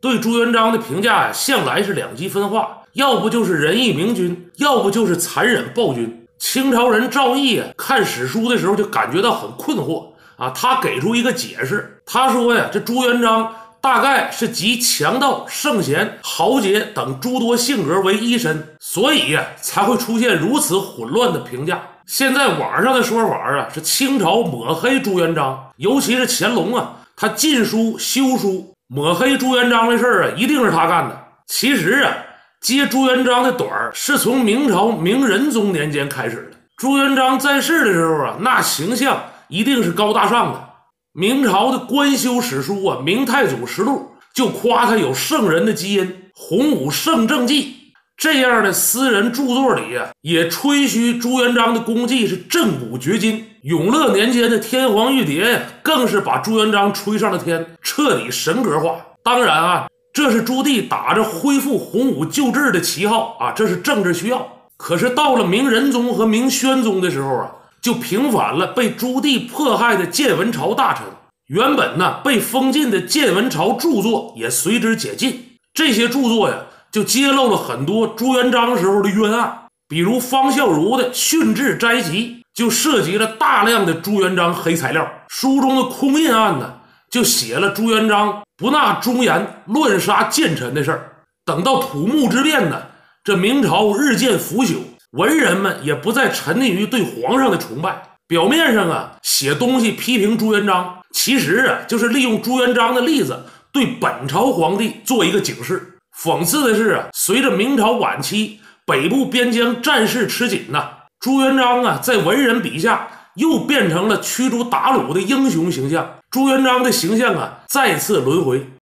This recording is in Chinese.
对朱元璋的评价呀，向来是两极分化，要不就是仁义明君，要不就是残忍暴君。清朝人赵翼啊，看史书的时候就感觉到很困惑啊，他给出一个解释，他说呀，这朱元璋大概是集强盗、圣贤、豪杰等诸多性格为一身，所以呀才会出现如此混乱的评价。现在网上的说法啊，是清朝抹黑朱元璋，尤其是乾隆啊，他禁书修书，抹黑朱元璋的事啊，一定是他干的。其实啊，接朱元璋的短是从明朝明仁宗年间开始的。朱元璋在世的时候啊，那形象一定是高大上的。明朝的官修史书啊，《明太祖实录》就夸他有圣人的基因，《洪武圣政记》这样的私人著作里啊，也吹嘘朱元璋的功绩是震古绝今。永乐年间的天皇玉蝶呀，更是把朱元璋吹上了天，彻底神格化。当然啊，这是朱棣打着恢复洪武旧制的旗号啊，这是政治需要。可是到了明仁宗和明宣宗的时候啊，就平反了被朱棣迫害的建文朝大臣。原本呢被封禁的建文朝著作也随之解禁。这些著作呀，就揭露了很多朱元璋时候的冤案，比如方孝孺的《训制斋集》就涉及了大量的朱元璋黑材料。书中的空印案呢，就写了朱元璋不纳忠言、乱杀谏臣的事儿。等到土木之变呢，这明朝日渐腐朽，文人们也不再沉溺于对皇上的崇拜。表面上啊写东西批评朱元璋，其实啊就是利用朱元璋的例子对本朝皇帝做一个警示。讽刺的是啊，随着明朝晚期北部边疆战事吃紧朱元璋啊在文人笔下又变成了驱逐鞑虏的英雄形象。朱元璋的形象啊再次轮回。